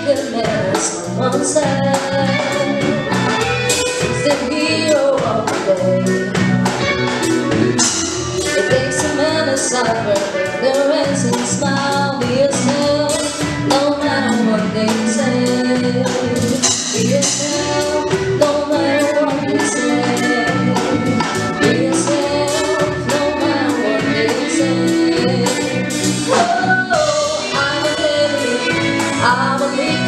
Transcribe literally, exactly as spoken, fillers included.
good man, someone said. He's the hero of the day. It takes a man to suffer, ignorance and smile. Be yourself, no matter what they say. Be yourself, no matter what they say. Be yourself, no matter what they say. Oh, I'm a lady, I'm a lady.